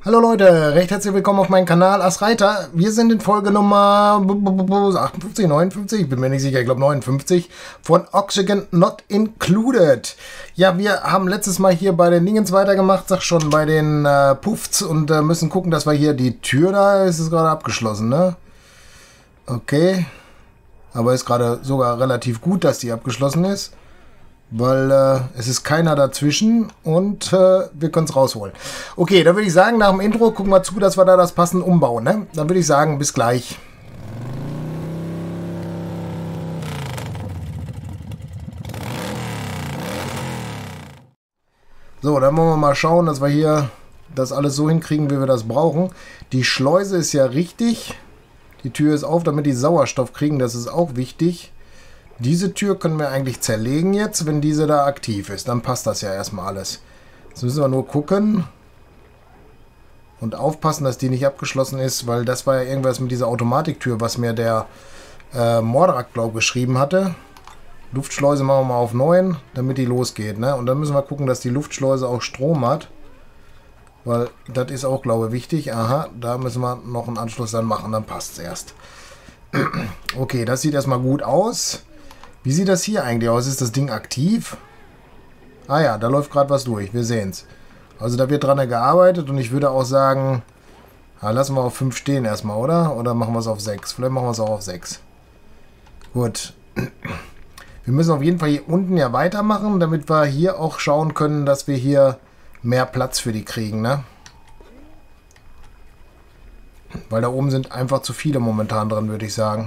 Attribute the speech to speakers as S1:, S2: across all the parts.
S1: Hallo Leute, recht herzlich willkommen auf meinem Kanal Asreiter. Wir sind in Folge Nummer 58, 59, ich bin mir nicht sicher, ich glaube 59 von Oxygen Not Included. Ja, wir haben letztes Mal hier bei den Dingens weitergemacht, sag schon, bei den Puffs und müssen gucken, dass wir hier die Tür da, ist es gerade abgeschlossen, ne? Okay, aber ist gerade sogar relativ gut, dass die abgeschlossen ist. Weil es ist keiner dazwischen und wir können es rausholen. Okay, dann würde ich sagen, nach dem Intro gucken wir zu, dass wir da das passend umbauen. Ne? Dann würde ich sagen, bis gleich. So, dann wollen wir mal schauen, dass wir hier das alles so hinkriegen, wie wir das brauchen. Die Schleuse ist ja richtig. Die Tür ist auf, damit die Sauerstoff kriegen. Das ist auch wichtig. Diese Tür können wir eigentlich zerlegen jetzt, wenn diese da aktiv ist. Dann passt das ja erstmal alles. Jetzt müssen wir nur gucken und aufpassen, dass die nicht abgeschlossen ist, weil das war ja irgendwas mit dieser Automatiktür, was mir der Mordrak, glaube ich, geschrieben hatte. Luftschleuse machen wir mal auf 9, damit die losgeht. Ne? Und dann müssen wir gucken, dass die Luftschleuse auch Strom hat. Weil das ist auch, glaube ich, wichtig. Aha, da müssen wir noch einen Anschluss dann machen, dann passt es erst. Okay, das sieht erstmal gut aus. Wie sieht das hier eigentlich aus? Ist das Ding aktiv? Ah ja, da läuft gerade was durch. Wir sehen es. Also da wird dran gearbeitet und ich würde auch sagen, lassen wir auf 5 stehen erstmal, oder? Oder machen wir es auf 6? Vielleicht machen wir es auch auf 6. Gut. Wir müssen auf jeden Fall hier unten ja weitermachen, damit wir hier auch schauen können, dass wir hier mehr Platz für die kriegen, ne? Weil da oben sind einfach zu viele momentan drin, würde ich sagen.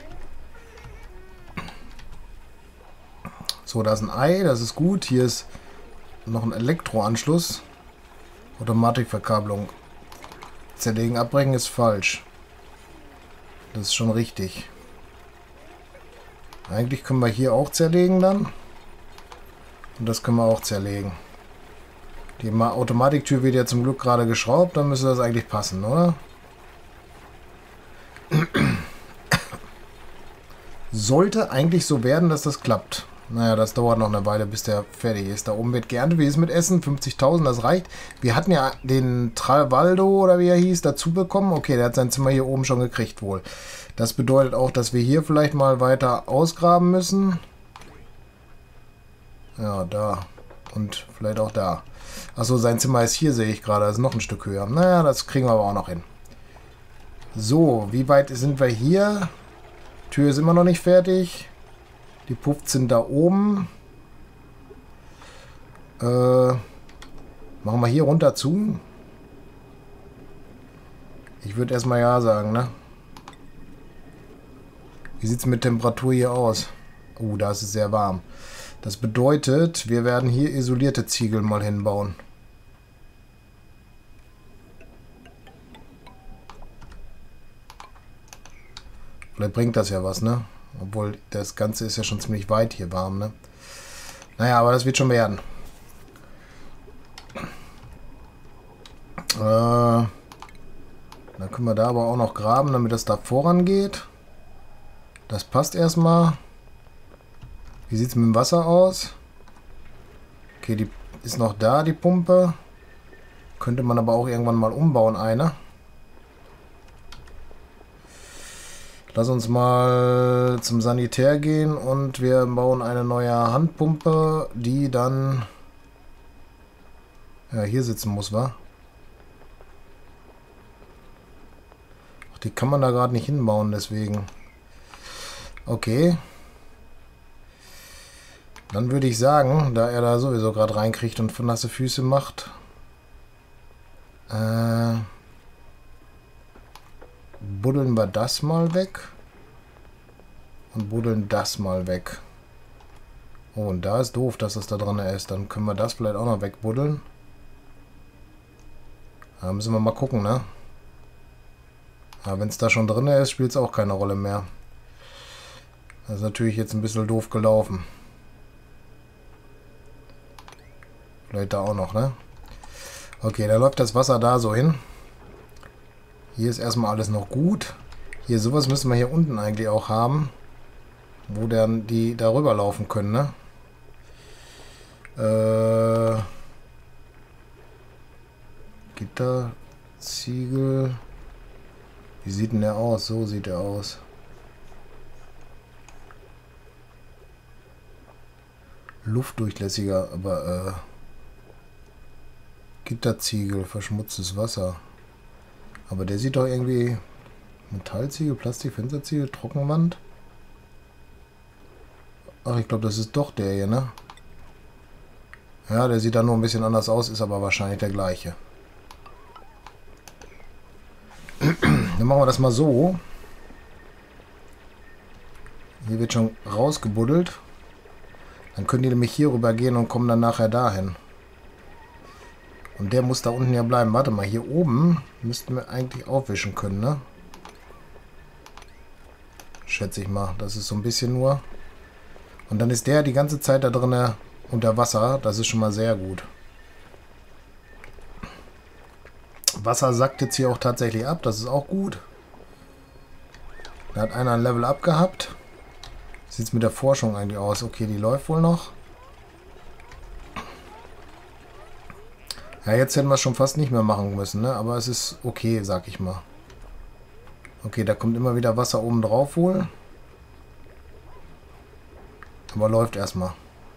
S1: So, da ist ein Ei, das ist gut. Hier ist noch ein Elektroanschluss. Automatikverkabelung. Zerlegen, abbrechen ist falsch. Das ist schon richtig. Eigentlich können wir hier auch zerlegen dann. Und das können wir auch zerlegen. Die Automatiktür wird ja zum Glück gerade geschraubt, dann müsste das eigentlich passen, oder? Sollte eigentlich so werden, dass das klappt. Naja, das dauert noch eine Weile, bis der fertig ist. Da oben wird geerntet. Wie ist es mit Essen? 50.000, das reicht. Wir hatten ja den Travaldo, oder wie er hieß, dazu bekommen. Okay, der hat sein Zimmer hier oben schon gekriegt wohl. Das bedeutet auch, dass wir hier vielleicht mal weiter ausgraben müssen. Ja, da. Und vielleicht auch da. Achso, sein Zimmer ist hier, sehe ich gerade. Das ist noch ein Stück höher. Naja, das kriegen wir aber auch noch hin. So, wie weit sind wir hier? Tür ist immer noch nicht fertig. Die Puffs sind da oben. Machen wir hier runter zu. Ich würde erstmal ja sagen, ne? Wie sieht es mit Temperatur hier aus? Da ist es sehr warm. Das bedeutet, wir werden hier isolierte Ziegel mal hinbauen. Vielleicht bringt das ja was, ne? Obwohl, das Ganze ist ja schon ziemlich weit hier warm, ne? Naja, aber das wird schon werden. Dann können wir da aber auch noch graben, damit das da vorangeht. Das passt erstmal. Wie sieht es mit dem Wasser aus? Okay, die ist noch da, die Pumpe. Könnte man aber auch irgendwann mal umbauen, eine. Lass uns mal zum Sanitär gehen und wir bauen eine neue Handpumpe, die dann hier sitzen muss, wa? Ach, die kann man da gerade nicht hinbauen, deswegen. Okay. Dann würde ich sagen, da er da sowieso gerade reinkriegt und von nasse Füße macht, buddeln wir das mal weg und buddeln das mal weg. Oh, und da ist doof, dass das da dran ist. Dann können wir das vielleicht auch noch wegbuddeln. Da müssen wir mal gucken, ne? Aber wenn es da schon drin ist, spielt es auch keine Rolle mehr. Das ist natürlich jetzt ein bisschen doof gelaufen. Vielleicht da auch noch, ne? Okay, da läuft das Wasser da so hin. Hier ist erstmal alles noch gut. Hier, sowas müssen wir hier unten eigentlich auch haben. Wo dann die darüber laufen können, ne? Gitter. Ziegel. Wie sieht denn der aus? So sieht er aus. Luftdurchlässiger, aber Gitterziegel, verschmutztes Wasser. Aber der sieht doch irgendwie... Metallziegel, Plastik, Fensterziegel, Trockenwand. Ach, ich glaube, das ist doch der hier, ne? Ja, der sieht da nur ein bisschen anders aus, ist aber wahrscheinlich der gleiche. Dann machen wir das mal so. Hier wird schon rausgebuddelt. Dann können die nämlich hier rüber gehen und kommen dann nachher dahin. Und der muss da unten ja bleiben. Warte mal, hier oben müssten wir eigentlich aufwischen können, ne? Schätze ich mal. Das ist so ein bisschen nur. Und dann ist der die ganze Zeit da drin unter Wasser. Das ist schon mal sehr gut. Wasser sackt jetzt hier auch tatsächlich ab. Das ist auch gut. Da hat einer ein Level up gehabt. Wie sieht es mit der Forschung eigentlich aus? Okay, die läuft wohl noch. Ja, jetzt hätten wir es schon fast nicht mehr machen müssen, ne? Aber es ist okay, sag ich mal. Okay, da kommt immer wieder Wasser oben drauf wohl. Aber läuft erstmal.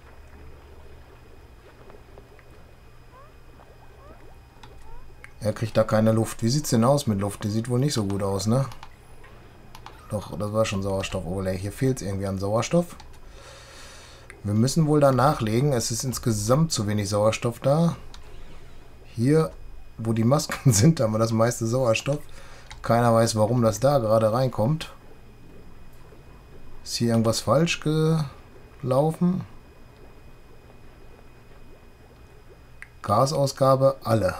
S1: Er kriegt da keine Luft. Wie sieht es denn aus mit Luft? Die sieht wohl nicht so gut aus, ne? Doch, das war schon Sauerstoff-Overlay. Hier fehlt es irgendwie an Sauerstoff. Wir müssen wohl da nachlegen. Es ist insgesamt zu wenig Sauerstoff da. Hier, wo die Masken sind, haben wir das meiste Sauerstoff. Keiner weiß, warum das da gerade reinkommt. Ist hier irgendwas falsch gelaufen? Gasausgabe, alle.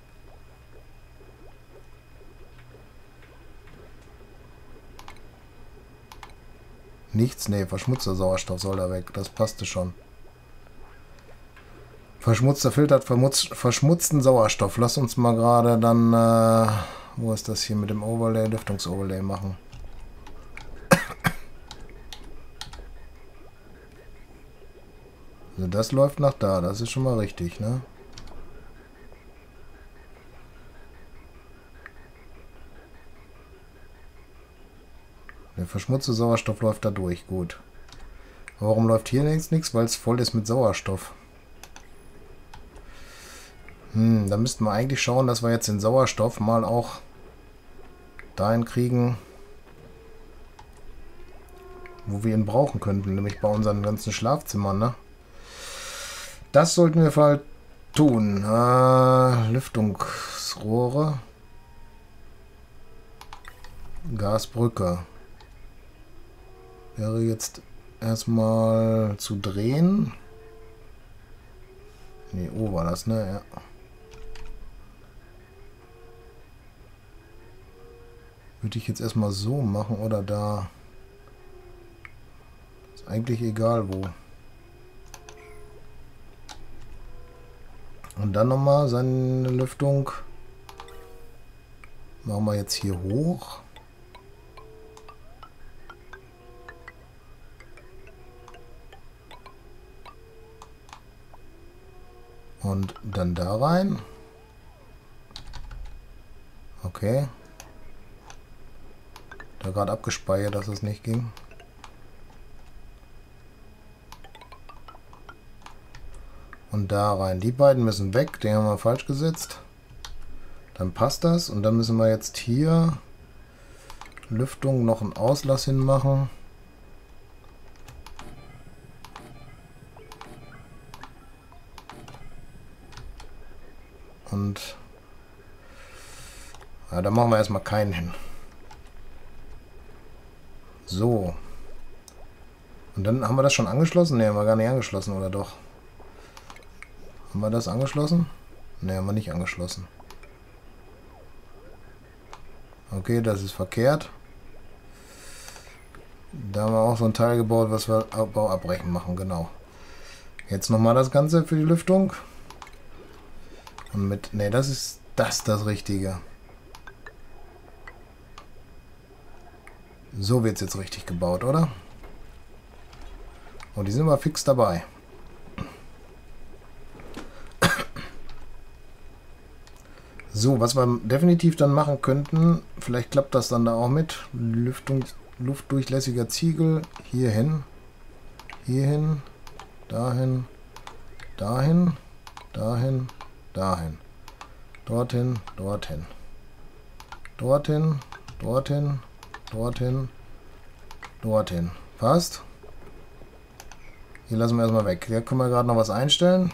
S1: Nichts? Nee, verschmutzter Sauerstoff soll da weg. Das passte schon. Verschmutzter Filter hat verschmutzten Sauerstoff. Lass uns mal gerade dann... wo ist das hier mit dem Overlay? Lüftungsoverlay machen. Also das läuft nach da. Das ist schon mal richtig, ne? Der verschmutzte Sauerstoff läuft da durch. Gut. Aber warum läuft hier nichts? Weil es voll ist mit Sauerstoff. Da müssten wir eigentlich schauen, dass wir jetzt den Sauerstoff mal auch dahin kriegen, wo wir ihn brauchen könnten, nämlich bei unseren ganzen Schlafzimmern, ne? Das sollten wir halt tun. Lüftungsrohre. Gasbrücke. Wäre jetzt erstmal zu drehen. Ne, O war das, ne? Ja. Würde ich jetzt erstmal so machen oder da? Ist eigentlich egal wo. Und dann nochmal seine Lüftung. Machen wir jetzt hier hoch. Und dann da rein. Okay. Da gerade abgespeichert, dass es nicht ging. Und da rein. Die beiden müssen weg. Den haben wir falsch gesetzt. Dann passt das. Und dann müssen wir jetzt hier Lüftung noch einen Auslass hinmachen. Und ja, da machen wir erstmal keinen hin. So. Und dann haben wir das schon angeschlossen? Ne, haben wir gar nicht angeschlossen, oder doch? Haben wir das angeschlossen? Ne, haben wir nicht angeschlossen. Okay, das ist verkehrt. Da haben wir auch so ein Teil gebaut, was wir Bau abbrechen machen, genau. Jetzt nochmal das Ganze für die Lüftung. Und mit, ne, das ist das Richtige. So wird es jetzt richtig gebaut, oder? Und die sind wir fix dabei. So, was wir definitiv dann machen könnten, vielleicht klappt das dann da auch mit. Luftdurchlässiger Ziegel, hierhin, hierhin, dahin, dahin, dahin, dahin, dorthin, dorthin, dorthin, dorthin, dorthin, dorthin. Passt? Hier lassen wir erstmal weg. Hier können wir gerade noch was einstellen.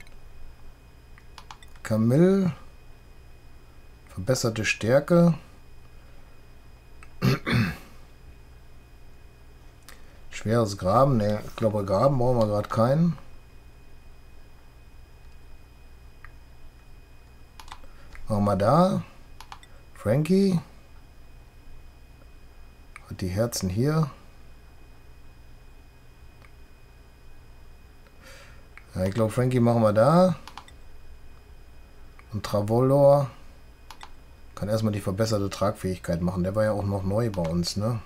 S1: Kamille. Verbesserte Stärke. Schweres Graben. Ne, ich glaube, Graben brauchen wir gerade keinen. Machen wir da. Frankie. Hat die Herzen hier. Ja, ich glaube, Frankie machen wir da. Und Travolor kann erstmal die verbesserte Tragfähigkeit machen. Der war ja auch noch neu bei uns, ne?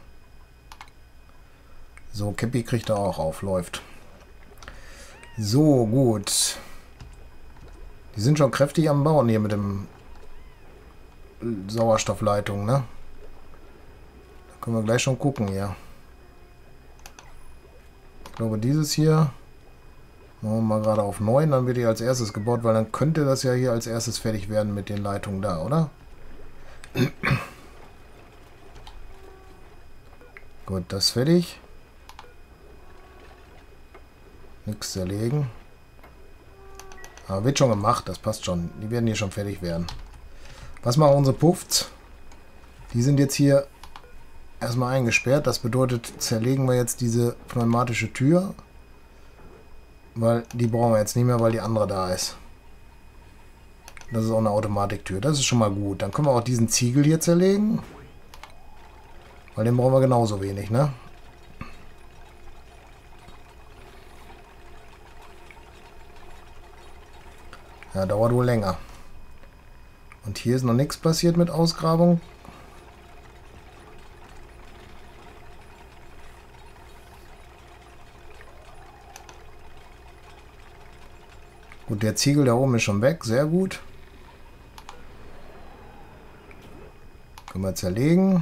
S1: So, Cappy kriegt er auch auf. Läuft. So, gut. Die sind schon kräftig am Bauen hier mit dem Sauerstoffleitung, ne? Da können wir gleich schon gucken, ja. Ich glaube, dieses hier machen wir mal gerade auf 9, dann wird die als erstes gebaut, weil dann könnte das ja hier als erstes fertig werden mit den Leitungen da, oder? Gut, das ist fertig. Nichts zerlegen. Aber wird schon gemacht, das passt schon. Die werden hier schon fertig werden. Was machen unsere Puffs? Die sind jetzt hier erstmal eingesperrt. Das bedeutet, zerlegen wir jetzt diese pneumatische Tür. Weil die brauchen wir jetzt nicht mehr, weil die andere da ist. Das ist auch eine Automatiktür. Das ist schon mal gut. Dann können wir auch diesen Ziegel hier zerlegen. Weil den brauchen wir genauso wenig, ne? Ja, dauert wohl länger. Und hier ist noch nichts passiert mit Ausgrabung. Gut, der Ziegel da oben ist schon weg. Sehr gut. Können wir zerlegen.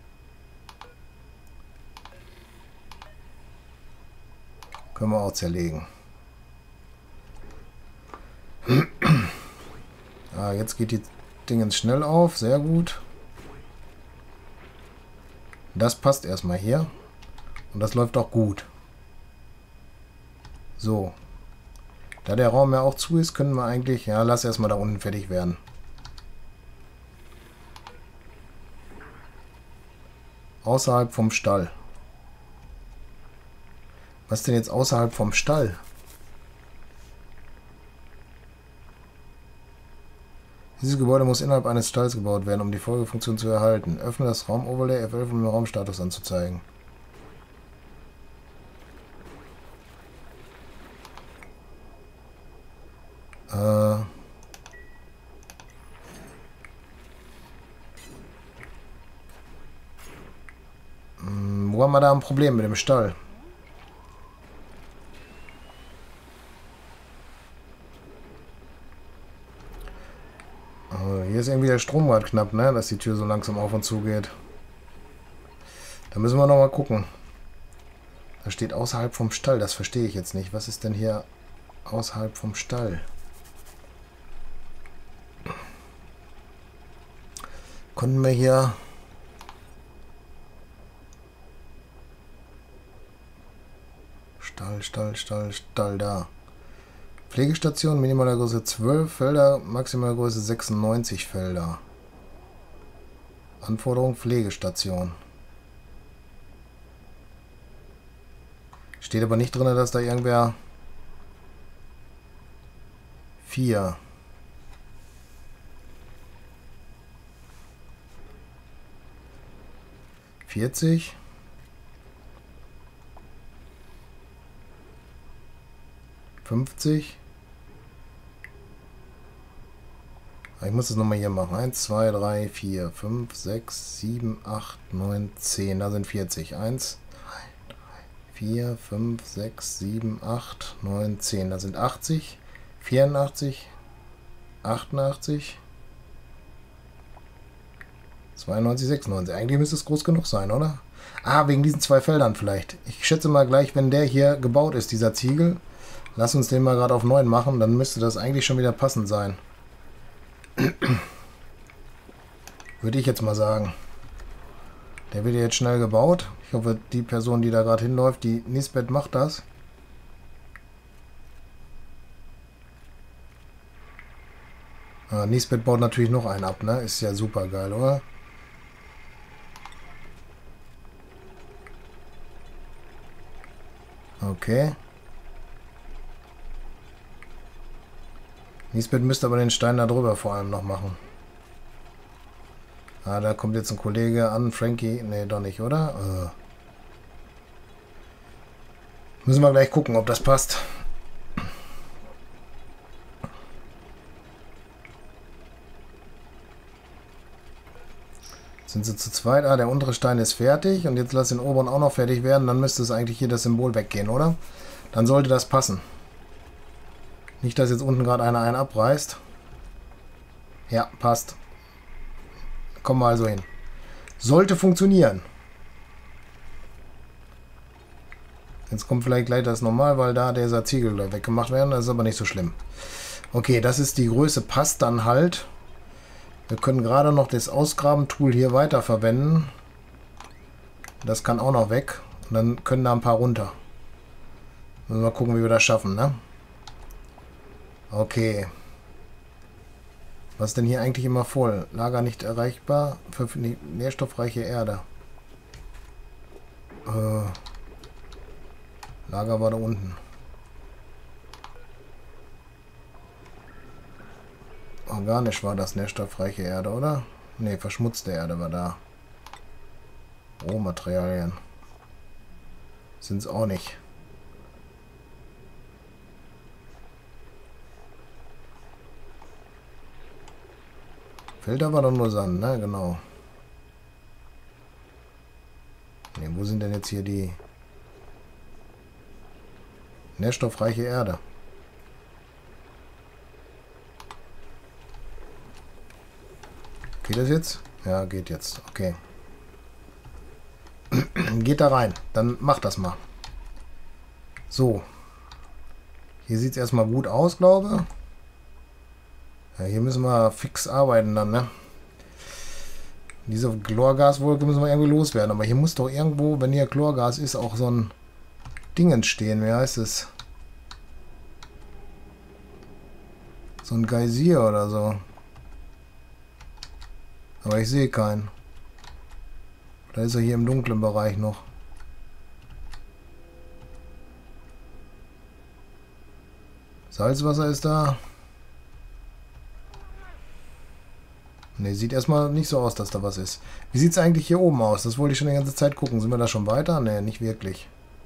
S1: Können wir auch zerlegen. Ah, jetzt geht die Dingens schnell auf. Sehr gut. Das passt erstmal hier. Und das läuft auch gut. So. Da der Raum ja auch zu ist, können wir eigentlich... Ja, lass erstmal da unten fertig werden. Außerhalb vom Stall. Was denn jetzt außerhalb vom Stall? Dieses Gebäude muss innerhalb eines Stalls gebaut werden, um die Folgefunktion zu erhalten. Öffne das Raum-Overlay F11, um den Raumstatus anzuzeigen. Wo haben wir da ein Problem mit dem Stall? Hier ist irgendwie der Strom gerade knapp, ne? Dass die Tür so langsam auf und zu geht. Da müssen wir noch mal gucken. Da steht außerhalb vom Stall. Das verstehe ich jetzt nicht. Was ist denn hier außerhalb vom Stall? Konnten wir hier... Stall, da. Pflegestation, minimaler Größe 12 Felder, maximaler Größe 96 Felder. Anforderung Pflegestation. Steht aber nicht drin, dass da irgendwer 4. $40. 50. Ich muss das nochmal hier machen. 1, 2, 3, 4, 5, 6, 7, 8, 9, 10. Da sind 40. 1, 3, 4, 5, 6, 7, 8, 9, 10. Da sind 80. 84. 88. 92, 96. Eigentlich müsste es groß genug sein, oder? Ah, wegen diesen 2 Feldern vielleicht. Ich schätze mal gleich, wenn der hier gebaut ist, dieser Ziegel. Lass uns den mal gerade auf 9 machen, dann müsste das eigentlich schon wieder passend sein. Würde ich jetzt mal sagen. Der wird jetzt schnell gebaut. Ich hoffe, die Person, die da gerade hinläuft, die Nisbet macht das. Nisbet baut natürlich noch einen ab, ne? Ist ja super geil, oder? Okay. Nisbet müsste aber den Stein da drüber vor allem noch machen. Ah, da kommt jetzt ein Kollege an. Frankie. Nee, doch nicht, oder? Müssen wir gleich gucken, ob das passt. Sind sie zu zweit? Ah, der untere Stein ist fertig. Und jetzt lass den oberen auch noch fertig werden. Dann müsste es eigentlich hier das Symbol weggehen, oder? Dann sollte das passen. Nicht, dass jetzt unten gerade einer einen abreißt. Ja, passt. Kommen wir also hin. Sollte funktionieren. Jetzt kommt vielleicht gleich das normal, weil da dieser Ziegel weggemacht werden. Das ist aber nicht so schlimm. Okay, das ist die Größe. Passt dann halt. Wir können gerade noch das Ausgraben-Tool hier weiter verwenden. Das kann auch noch weg. Und dann können da ein paar runter. Müssen wir mal gucken, wie wir das schaffen, ne? Okay. Was ist denn hier eigentlich immer voll? Lager nicht erreichbar für nährstoffreiche Erde. Lager war da unten. Organisch war das nährstoffreiche Erde, oder? Ne, verschmutzte Erde war da. Rohmaterialien. Sind es auch nicht. Filter war doch nur Sand, ne? Genau. Ne, wo sind denn jetzt hier die nährstoffreiche Erde? Geht das jetzt? Ja, geht jetzt. Okay. Geht da rein. Dann macht das mal. So. Hier sieht es erstmal gut aus, glaube ich. Ja, hier müssen wir fix arbeiten dann, ne? Diese Chlorgaswolke müssen wir irgendwie loswerden. Aber hier muss doch irgendwo, wenn hier Chlorgas ist, auch so ein Ding entstehen. Wie heißt es? So ein Geysir oder so. Aber ich sehe keinen. Da ist er hier im dunklen Bereich noch. Salzwasser ist da. Ne, sieht erstmal nicht so aus, dass da was ist. Wie sieht es eigentlich hier oben aus? Das wollte ich schon die ganze Zeit gucken. Sind wir da schon weiter? Ne, nicht wirklich.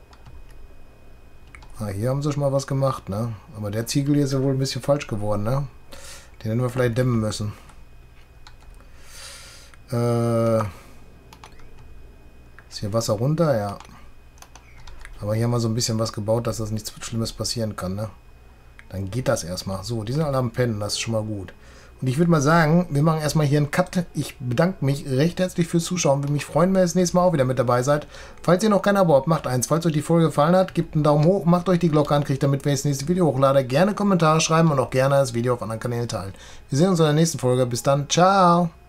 S1: Ah, hier haben sie schon mal was gemacht, ne? Aber der Ziegel hier ist ja wohl ein bisschen falsch geworden, ne? Den hätten wir vielleicht dämmen müssen. Ist hier Wasser runter? Ja. Aber hier haben wir so ein bisschen was gebaut, dass das nichts Schlimmes passieren kann, ne? Dann geht das erstmal. So, die sind alle am Pennen, das ist schon mal gut. Und ich würde mal sagen, wir machen erstmal hier einen Cut. Ich bedanke mich recht herzlich fürs Zuschauen. Würde mich freuen, wenn ihr das nächste Mal auch wieder mit dabei seid. Falls ihr noch kein Abo habt, macht eins. Falls euch die Folge gefallen hat, gebt einen Daumen hoch, macht euch die Glocke an, kriegt damit, wenn ich das nächste Video hochlade. Gerne Kommentare schreiben und auch gerne das Video auf anderen Kanälen teilen. Wir sehen uns in der nächsten Folge. Bis dann. Ciao.